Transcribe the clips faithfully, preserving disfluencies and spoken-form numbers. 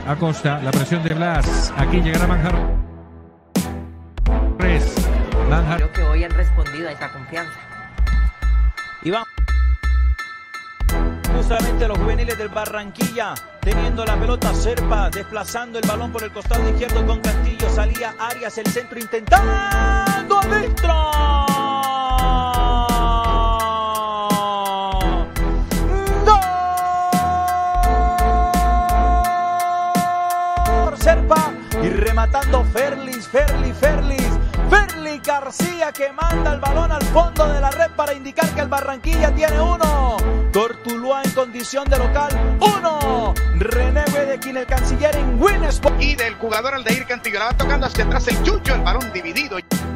Acosta, la presión de Blas. Aquí llegará Manjarres. Manjarres. Creo que hoy han respondido a esa confianza. Y va justamente los juveniles del Barranquilla teniendo la pelota. Serpa desplazando el balón por el costado izquierdo con Castillo. Salía Arias, el centro intentando adentro. ¡Gol! Serpa y rematando Ferlis, Ferlis, Ferlis. Ferli García que manda el balón al fondo de la red para indicar que el Barranquilla tiene uno. Cortuluá en condición de local, uno. René Wedekin, el canciller en Winsport. Y del jugador Aldair Cantillo, la va tocando hacia atrás el Chucho, el balón dividido.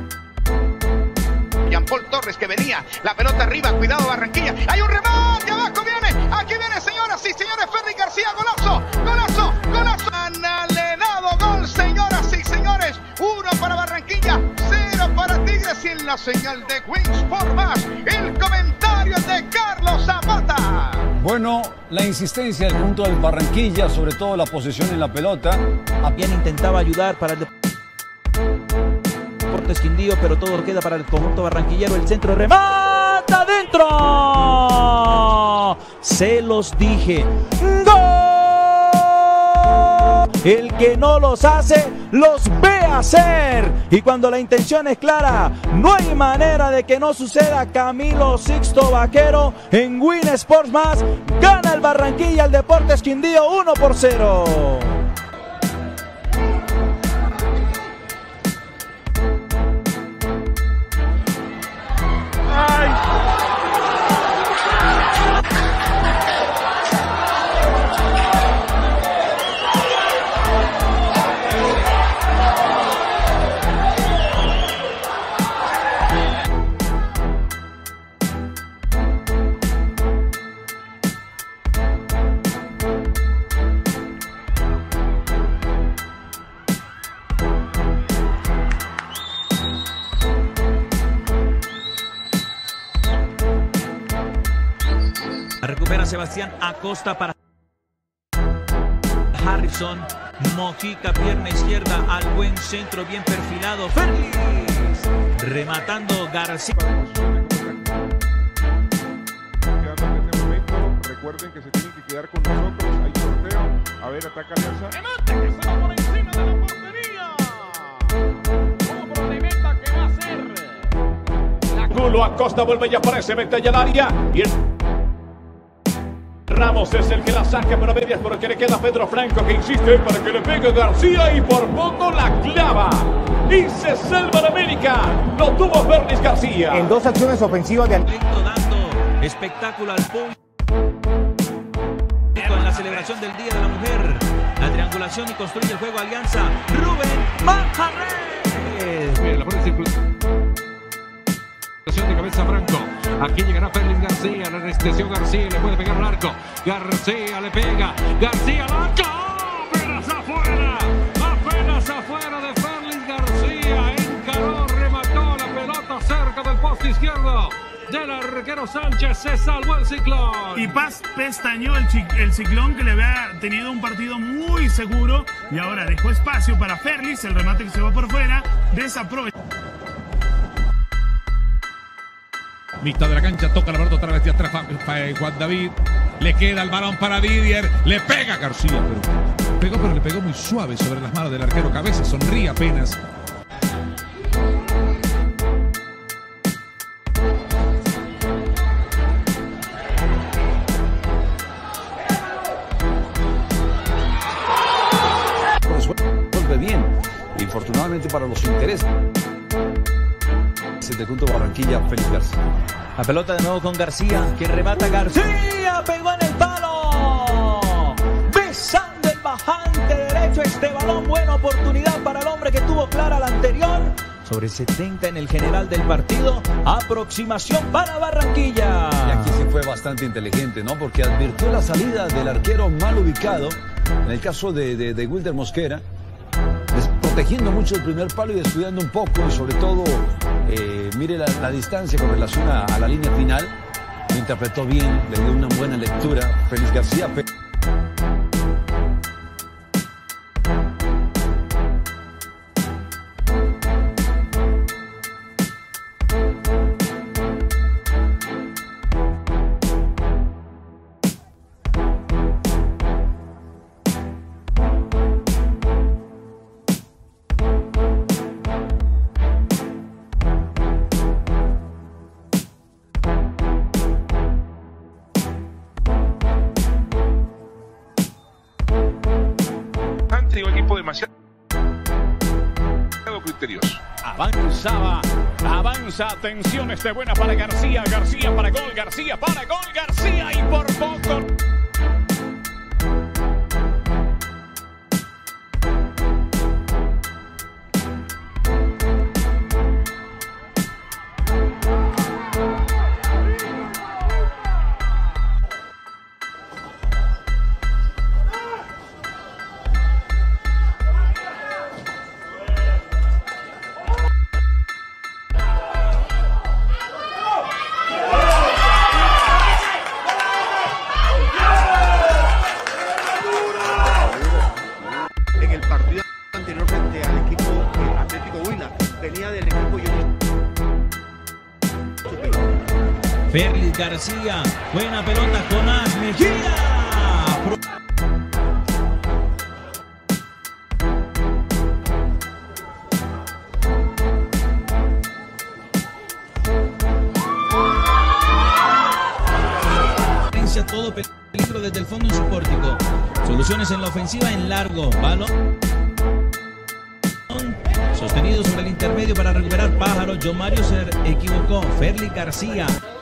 Jean Paul Torres que venía, la pelota arriba, cuidado Barranquilla. Hay un remate, abajo viene, aquí viene señoras y señores, Ferli García, golazo, golazo, golazo. Analenado gol, señoras y señores, uno para Barranquilla, cero para Tigres y en la señal de Winsport Más, el comentario de Carlos Zapata. Bueno, la insistencia del conjunto del Barranquilla, sobre todo la posesión en la pelota. Bien intentaba ayudar para el Deportes Quindío, pero todo queda para el conjunto barranquillero. El centro remata adentro. Se los dije. ¡Gol! El que no los hace, los ve hacer. Y cuando la intención es clara, no hay manera de que no suceda. Camilo Sixto Vaquero en Winsport Más. Gana el Barranquilla al Deportes Quindío uno por cero. Recupera Sebastián Acosta para Harrison. Mojica, pierna izquierda al buen centro, bien perfilado. Ferlis rematando García. Recuerden que se tienen que quedar con nosotros. Hay sorteo. A ver, ataca Alianza. Remate que se va por encima de la portería. Cobro de meta que va a ser. La Culo Acosta vuelve y aparece, mete ya al área. Y el Ramos es el que la saca por medias porque le queda Pedro Franco que insiste para que le pegue García y por poco la clava. Y se salva la América. Lo tuvo Ferlis García. En dos acciones ofensivas de Lento dando espectáculo al público en la celebración del Día de la Mujer. La triangulación y construye el juego Alianza. Rubén Manjarres. Bien, la buena circulación de cabeza Franco. Aquí llegará Ferlis García, la anestesió García, le puede pegar al arco. García le pega, García al arco. Apenas afuera, apenas afuera de Ferlis García. Encaró, remató la pelota cerca del poste izquierdo del arquero Sánchez. Se salvó el Ciclón. Y Paz pestañó el, el Ciclón, que le había tenido un partido muy seguro. Y ahora dejó espacio para Ferlis, el remate que se va por fuera, desaprovecha. Mitad de la cancha, toca la pelota otra vez de atrás Juan David. Le queda el balón para Didier. Le pega García. Pero pegó, pero le pegó muy suave sobre las manos del arquero Cabeza. Sonríe apenas. Vuelve bien. Infortunadamente para los intereses del conjunto Barranquilla, Ferlis García. La pelota de nuevo con García, que remata García, pegó en el palo, besando el bajante derecho. Este balón, buena oportunidad para el hombre que tuvo clara la anterior. Sobre setenta en el general del partido, aproximación para Barranquilla. Y aquí sí fue bastante inteligente, ¿no? Porque advirtió la salida del arquero mal ubicado, en el caso de, de, de Wilder Mosquera, protegiendo mucho el primer palo y descuidando un poco, y sobre todo, eh, mire la, la distancia con relación a, a la línea final. Lo interpretó bien, le dio una buena lectura Ferlis García. criterioso. Avanzaba, avanza, atención, este buena para García, García para gol, García para gol, García y por poco. Félix García, buena pelota con As Mejía. Todo peligro desde el fondo en su pórtico. Soluciones en la ofensiva en largo. Balón sostenido sobre el intermedio para recuperar Pájaro. John Mario se equivocó. Félix García.